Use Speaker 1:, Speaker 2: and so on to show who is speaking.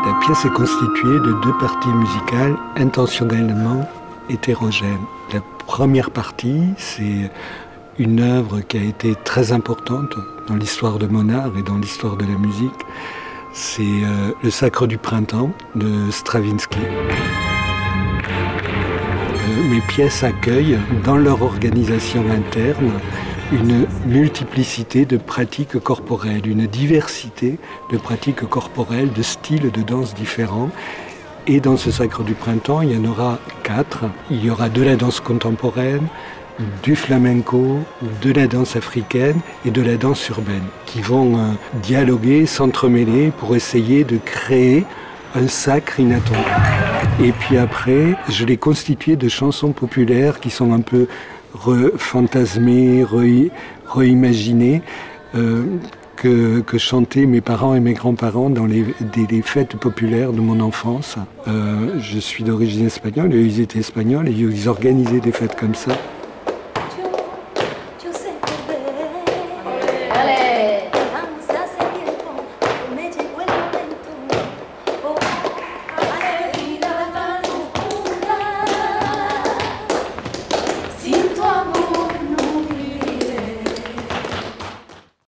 Speaker 1: La pièce est constituée de deux parties musicales intentionnellement hétérogènes. La première partie, c'est une œuvre qui a été très importante dans l'histoire de mon art et dans l'histoire de la musique. C'est le Sacre du printemps de Stravinsky. Mes pièces accueillent dans leur organisation interne une multiplicité de pratiques corporelles, une diversité de pratiques corporelles, de styles de danse différents. Et dans ce Sacre du printemps, il y en aura 4. Il y aura de la danse contemporaine, du flamenco, de la danse africaine et de la danse urbaine, qui vont dialoguer, s'entremêler pour essayer de créer un sacre inattendu. Et puis après, je l'ai constitué de chansons populaires qui sont un peu fantasmées, reimaginées, que chantaient mes parents et mes grands-parents dans les fêtes populaires de mon enfance. Je suis d'origine espagnole et ils étaient espagnols et ils organisaient des fêtes comme ça.